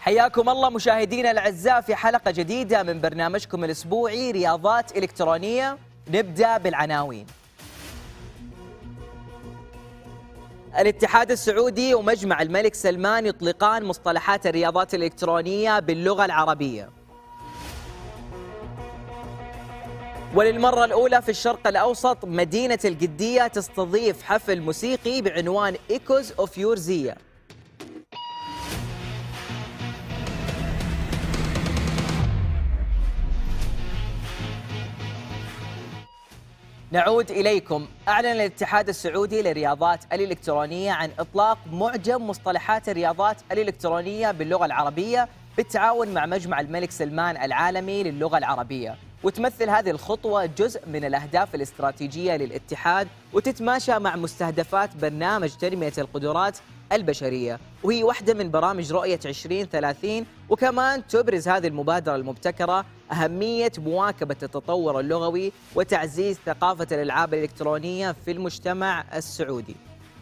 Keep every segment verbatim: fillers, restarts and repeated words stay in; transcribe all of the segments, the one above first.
حياكم الله مشاهدينا الاعزاء في حلقه جديده من برنامجكم الاسبوعي رياضات الكترونيه. نبدا بالعناوين. الاتحاد السعودي ومجمع الملك سلمان يطلقان مصطلحات الرياضات الالكترونيه باللغه العربيه. وللمره الاولى في الشرق الاوسط مدينه القديه تستضيف حفل موسيقي بعنوان ايكوز اوف يورزية. نعود إليكم. أعلن الاتحاد السعودي للرياضات الإلكترونية عن إطلاق معجم مصطلحات الرياضات الإلكترونية باللغة العربية بالتعاون مع مجمع الملك سلمان العالمي للغة العربية، وتمثل هذه الخطوة جزء من الأهداف الاستراتيجية للاتحاد وتتماشى مع مستهدفات برنامج تنمية القدرات البشرية، وهي واحدة من برامج رؤية عشرين ثلاثين. وكمان تبرز هذه المبادرة المبتكرة أهمية مواكبة التطور اللغوي وتعزيز ثقافة الألعاب الإلكترونية في المجتمع السعودي.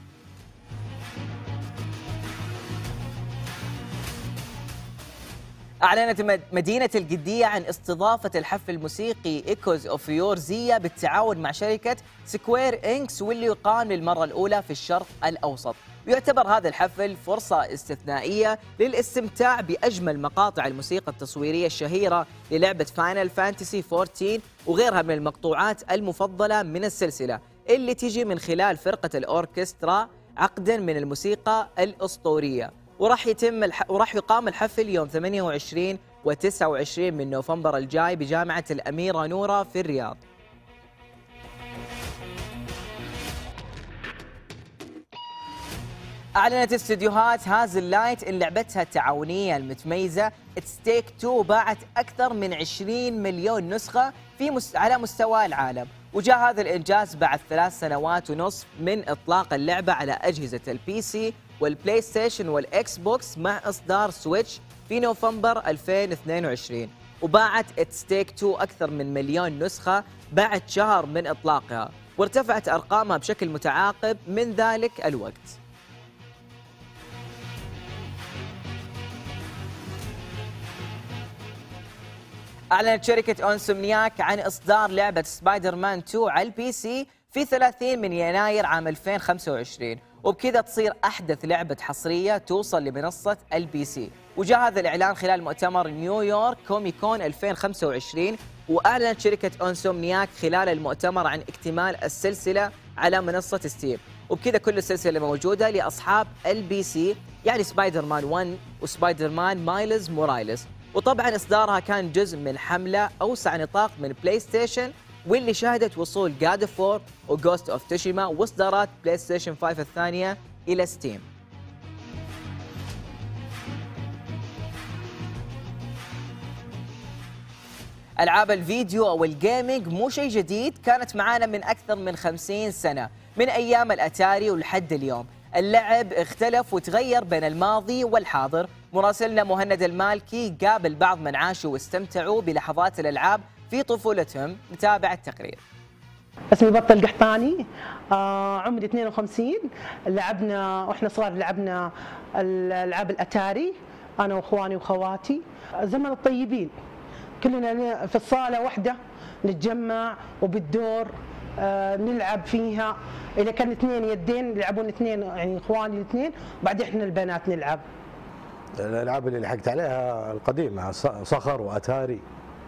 أعلنت مدينة القدية عن استضافة الحفل الموسيقي إيكوز أوف يورزية بالتعاون مع شركة سكوير إنكس، واللي يقام للمرة الأولى في الشرق الأوسط. ويعتبر هذا الحفل فرصة استثنائية للاستمتاع بأجمل مقاطع الموسيقى التصويرية الشهيرة للعبة فاينل فانتسي أربعة عشر وغيرها من المقطوعات المفضلة من السلسلة، اللي تجي من خلال فرقة الأوركسترا عقدا من الموسيقى الأسطورية. وراح يتم الح... وراح يقام الحفل يوم ثمانية وعشرين وتسعة وعشرين من نوفمبر الجاي بجامعة الأميرة نورة في الرياض. أعلنت استديوهات هازل لايت إن لعبتها التعاونية المتميزة ستيك تو باعت أكثر من عشرين مليون نسخة في مس... على مستوى العالم، وجاء هذا الإنجاز بعد ثلاث سنوات ونصف من إطلاق اللعبة على أجهزة البي سي والبلاي ستيشن والإكس بوكس مع إصدار سويتش في نوفمبر ألفين واثنين وعشرين. وباعت ستيك تو أكثر من مليون نسخة بعد شهر من إطلاقها، وارتفعت أرقامها بشكل متعاقب من ذلك الوقت. أعلنت شركة أونسومنياك عن إصدار لعبة سبايدر مان تو على البي سي في ثلاثين من يناير عام ألفين وخمسة وعشرين، وبكذا تصير أحدث لعبة حصرية توصل لمنصة البي سي. وجاء هذا الإعلان خلال مؤتمر نيويورك كوميكون ألفين وخمسة وعشرين، وأعلنت شركة أونسومنياك خلال المؤتمر عن اكتمال السلسلة على منصة ستيم، وبكذا كل السلسلة موجودة لأصحاب البي سي، يعني سبايدر مان واحد وسبايدر مان مايلز مورايلز. وطبعا إصدارها كان جزء من حملة أوسع نطاق من بلاي ستيشن، واللي شهدت وصول God of War وغوست اوف تشيما واصدارات بلاي ستيشن خمسة الثانية إلى ستيم. ألعاب الفيديو أو الجيمنج مو شيء جديد، كانت معانا من أكثر من خمسين سنة، من أيام الأتاري ولحد اليوم. اللعب اختلف وتغير بين الماضي والحاضر. مراسلنا مهند المالكي قابل بعض من عاشوا واستمتعوا بلحظات الألعاب في طفولتهم. نتابع التقرير. اسمي بطل قحطاني، آه عمري اثنين وخمسين. لعبنا واحنا صغار، لعبنا الالعاب الاتاري انا واخواني وخواتي. زمن الطيبين، كلنا في الصاله واحده نتجمع وبالدور آه نلعب فيها. اذا كان اثنين يدين يلعبون اثنين، يعني اخواني الاثنين، وبعدين احنا البنات نلعب. الالعاب اللي لحقت عليها القديمه صخر واتاري،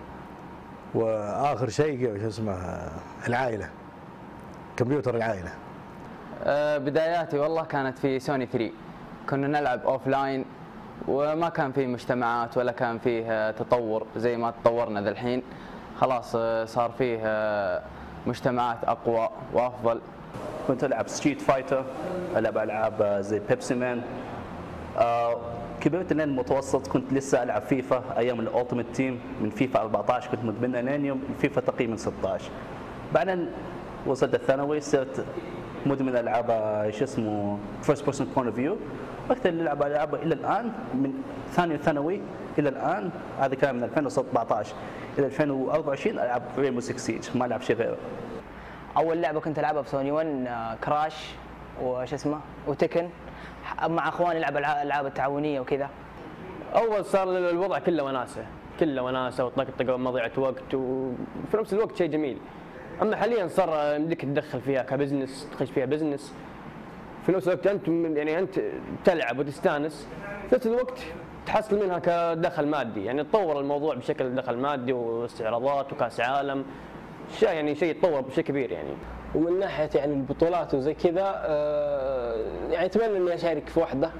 واخر شيء شو اسمه العائله، كمبيوتر العائله. أه بداياتي والله كانت في سوني ثري، كنا نلعب اوف لاين وما كان فيه مجتمعات ولا كان فيه تطور زي ما تطورنا ذا الحين. خلاص صار فيه مجتمعات اقوى وافضل. كنت العب ستريت فايتر، العب العاب زي بيبسي مان. أه كبرت لين المتوسط، كنت لسه العب فيفا ايام الالتيميت تيم، من فيفا أربعة عشر كنت مدمن لين يوم فيفا تقريبا ستة عشر. بعدين وصلت الثانوي صرت مدمن العاب شو اسمه فيرست بيرسون بوينت اوف فيو. وقت اللي العب العاب الى الان من ثاني ثانوي الى الان، هذا كان من ألفين وسبعة عشر الى ألفين وأربعة وعشرين العب ريمبو سيكس سيج، ما العب شيء غيره. اول لعبه كنت العبها بسوني واحد كراش وش اسمه وتكن، مع اخواني نلعب الالعاب التعاونيه وكذا. اول صار الوضع كله وناسه، كله وناسه وطقطقه ومضيعه وقت، وفي نفس الوقت شيء جميل. اما حاليا صار يمديك تدخل فيها كبزنس، تخش فيها بزنس في نفس الوقت، انت يعني انت تلعب وتستانس في نفس الوقت تحصل منها كدخل مادي، يعني تطور الموضوع بشكل دخل مادي واستعراضات وكاس عالم، شيء يعني شيء يتطور بشكل كبير يعني. ومن ناحيه يعني البطولات وزي كذا آه يعني اتمنى اني اشارك في واحده،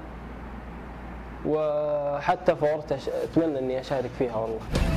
وحتى فورت اتمنى اني اشارك فيها والله.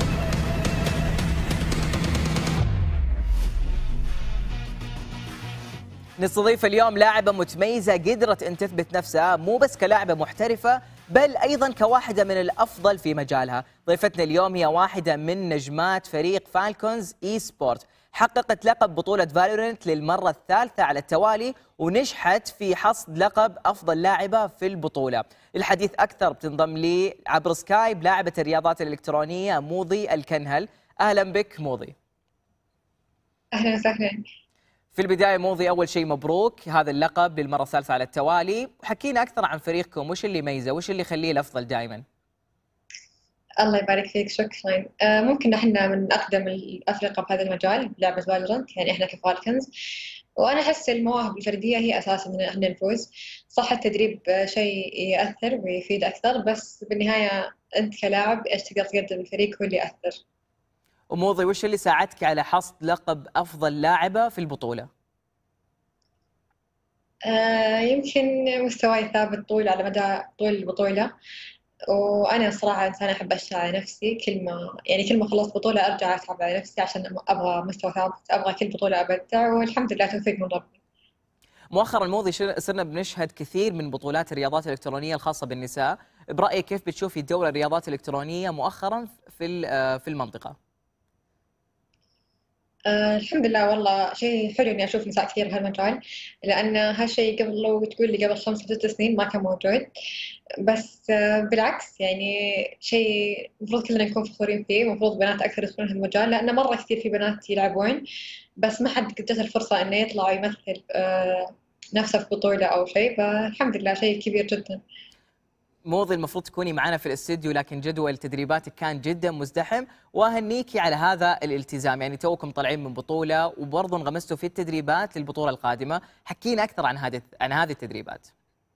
نستضيف اليوم لاعبة متميزة قدرت أن تثبت نفسها مو بس كلاعبة محترفة بل أيضا كواحدة من الأفضل في مجالها. ضيفتنا اليوم هي واحدة من نجمات فريق فالكونز إي سبورت، حققت لقب بطولة فالورنت للمرة الثالثة على التوالي ونجحت في حصد لقب أفضل لاعبة في البطولة. الحديث أكثر بتنضم لي عبر سكايب لاعبة الرياضات الإلكترونية موضي الكنهل. أهلا بك موضي. أهلا وسهلا. في البداية موضي، أول شيء مبروك هذا اللقب للمرة الثالثة على التوالي، وحكينا أكثر عن فريقكم، وش اللي يميزه وش اللي يخليه الأفضل دائما؟ الله يبارك فيك، شكرا. آه ممكن احنا من أقدم الأفرقة بهذا المجال بلعبة فالورانت، يعني احنا كفالكنز، وأنا أحس المواهب الفردية هي أساس إن احنا نفوز. صح التدريب شيء يأثر ويفيد أكثر، بس بالنهاية أنت كلاعب إيش تقدر تقدم الفريق هو اللي يأثر. وموضي، وش اللي ساعدك على حصد لقب أفضل لاعبة في البطولة؟ آه يمكن مستواي ثابت طول على مدى طول البطولة، وأنا صراحة إنسانة أحب أشتغل على نفسي. كل ما يعني كل ما خلصت بطولة أرجع أتعب على نفسي عشان أبغى مستوى ثابت، أبغى كل بطولة أبدع، والحمد لله توفيق من ربي. مؤخرا موضي صرنا بنشهد كثير من بطولات الرياضات الإلكترونية الخاصة بالنساء، برأيك كيف بتشوفي دور الرياضات الإلكترونية مؤخرا في في المنطقة؟ آه الحمد لله، والله شيء حلو إني أشوف نساء كثير بهالمجال، لأن هالشيء قبل لو تقول لي قبل خمس ست سنين ما كان موجود. بس آه بالعكس، يعني شيء المفروض كلنا نكون فخورين فيه، المفروض بنات أكثر يدخلون هالمجال، لأن مرة كثير في بنات يلعبون بس ما حد قدت الفرصة إنه يطلع ويمثل آه نفسه في بطولة أو شيء، فالحمد لله شيء كبير جدا. موضي، المفروض تكوني معنا في الاستديو لكن جدول تدريباتك كان جدا مزدحم، واهنيكي على هذا الالتزام، يعني توكم طالعين من بطوله وبرضه انغمستوا في التدريبات للبطوله القادمه، حكينا اكثر عن هذه عن هذه التدريبات.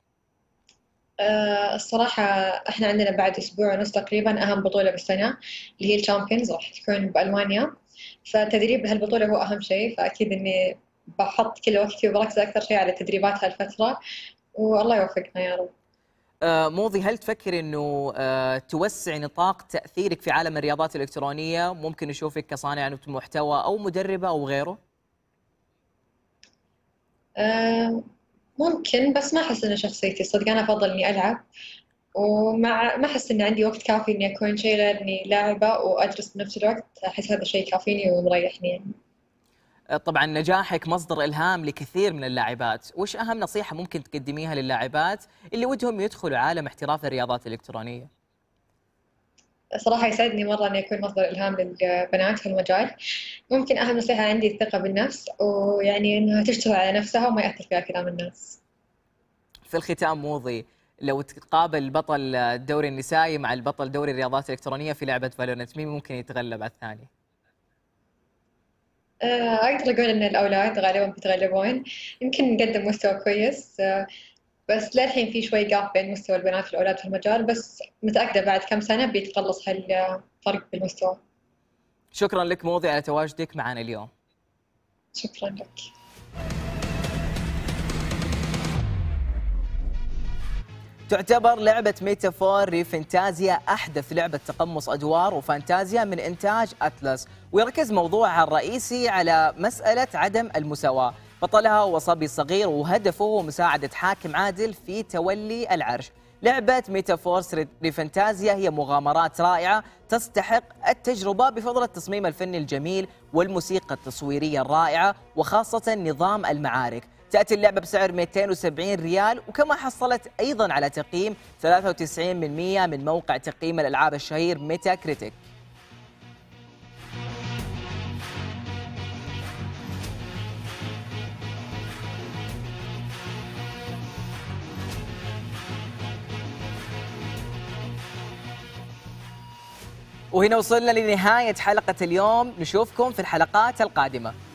أه الصراحة احنا عندنا بعد اسبوع ونص تقريبا اهم بطولة بالسنة اللي هي الشامبيونز، راح تكون بالمانيا، فالتدريب بهالبطولة هو اهم شيء، فاكيد اني بحط كل وقتي وبركز اكثر شيء على تدريبات هالفترة، والله يوفقنا يا رب. موضي، هل تفكر أنه توسع نطاق تأثيرك في عالم الرياضات الإلكترونية؟ ممكن نشوفك كصانع محتوى أو مدربة أو غيره؟ أه ممكن، بس ما أحس إنه شخصيتي، صدق أنا أفضل إني ألعب، ومع ما أحس إن عندي وقت كافي إني أكون شيء غير إني لاعبة وأدرس بنفس الوقت، أحس هذا الشيء كافيني ومريحني يعني. طبعا نجاحك مصدر إلهام لكثير من اللاعبات، وش أهم نصيحة ممكن تقدميها للاعبات اللي ودهم يدخلوا عالم احتراف الرياضات الإلكترونية؟ صراحة يسعدني مرة أن يكون مصدر إلهام للبنات في المجال. ممكن أهم نصيحة عندي الثقة بالنفس، ويعني إنها تشتغل على نفسها وما يأثر فيها كلام الناس. في الختام موضي، لو تقابل بطل الدوري النسائي مع البطل دوري الرياضات الإلكترونية في لعبة فالورنت، مين ممكن يتغلب على الثاني؟ أقدر أقول إن الأولاد غالباً بيتغلبون، يمكن نقدم مستوى كويس، بس للحين في شوي جاب بين مستوى البنات والأولاد في المجال، بس متأكدة بعد كم سنة بيتقلص هالفرق بالمستوى. شكراً لك موضي على تواجدك معنا اليوم. شكراً لك. تعتبر لعبة ميتافور ريفانتازيا أحدث لعبة تقمص أدوار وفانتازيا من إنتاج أتلس، ويركز موضوعها الرئيسي على مسألة عدم المساواة. بطلها هو صبي صغير وهدفه هو مساعدة حاكم عادل في تولي العرش. لعبة ميتافورس ريفانتازيا هي مغامرات رائعة تستحق التجربة بفضل التصميم الفني الجميل والموسيقى التصويرية الرائعة، وخاصة نظام المعارك. تأتي اللعبة بسعر مئتين وسبعين ريال، وكما حصلت أيضا على تقييم ثلاثة وتسعين بالمئة من موقع تقييم الألعاب الشهير ميتا كريتيك. وهنا وصلنا لنهاية حلقة اليوم، نشوفكم في الحلقات القادمة.